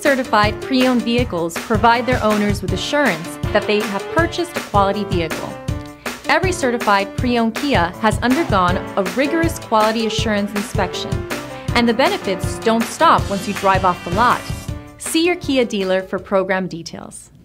certified pre-owned vehicles provide their owners with assurance that they have purchased a quality vehicle. Every certified pre-owned Kia has undergone a rigorous quality assurance inspection, and the benefits don't stop once you drive off the lot. See your Kia dealer for program details.